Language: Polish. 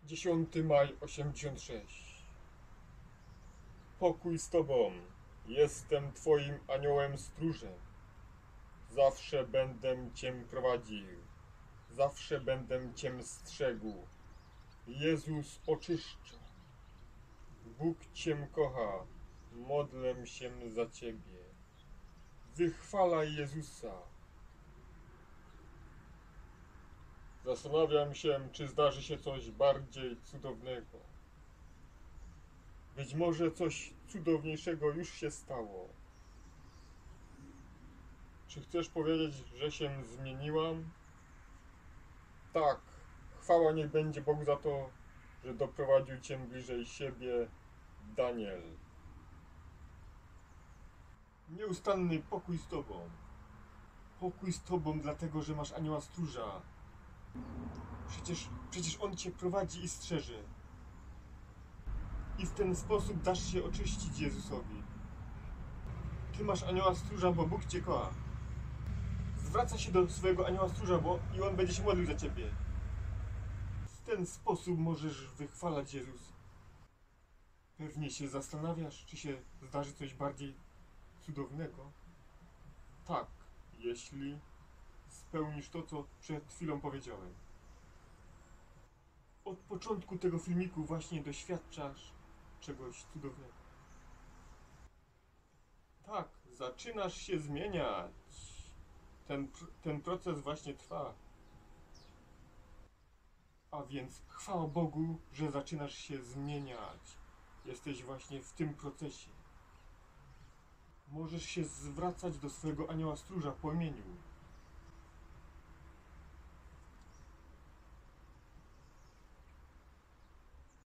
10 maj 86. Pokój z Tobą. Jestem Twoim aniołem stróżem. Zawsze będę Cię prowadził. Zawsze będę Cię strzegł. Jezus oczyszcza. Bóg Cię kocha. Modlę się za Ciebie. Wychwalaj Jezusa. Zastanawiam się, czy zdarzy się coś bardziej cudownego. Być może coś cudowniejszego już się stało. Czy chcesz powiedzieć, że się zmieniłam? Tak, chwała niech będzie Bogu za to, że doprowadził Cię bliżej siebie, Daniel. Nieustanny pokój z Tobą. Pokój z Tobą, dlatego że masz anioła stróża. Przecież on Cię prowadzi i strzeże. I w ten sposób dasz się oczyścić Jezusowi. Ty masz anioła stróża, bo Bóg Cię kocha. Zwraca się do swojego anioła stróża, i on będzie się modlił za Ciebie. W ten sposób możesz wychwalać Jezusa. Pewnie się zastanawiasz, czy się zdarzy coś bardziej cudownego. Tak, jeśli spełnisz to, co przed chwilą powiedziałem. Od początku tego filmiku właśnie doświadczasz czegoś cudownego. Tak, zaczynasz się zmieniać. Ten proces właśnie trwa. A więc chwała Bogu, że zaczynasz się zmieniać. Jesteś właśnie w tym procesie. Możesz się zwracać do swojego anioła stróża po imieniu.